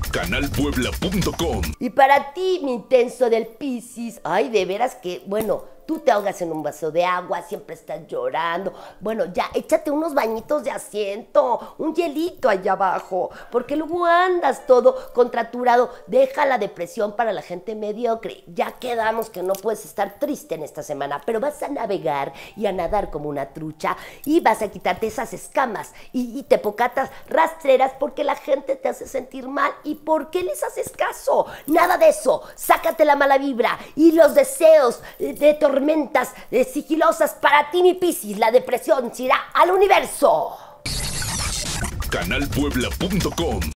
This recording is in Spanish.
canalpuebla.com. Y para ti, mi intenso del Piscis, ay, de veras que, bueno, tú te ahogas en un vaso de agua, siempre estás llorando. Bueno, ya, échate unos bañitos de asiento, un hielito allá abajo, porque luego andas todo contraturado. Deja la depresión para la gente mediocre. Ya quedamos que no puedes estar triste en esta semana, pero vas a navegar y a nadar como una trucha y vas a quitarte esas escamas y tepocatas rastreras porque la gente te hace sentir mal. ¿Y por qué les haces caso? Nada de eso. Sácate la mala vibra y los deseos de tormentas sigilosas para ti, mi Piscis. La depresión se irá al universo. canalpuebla.com.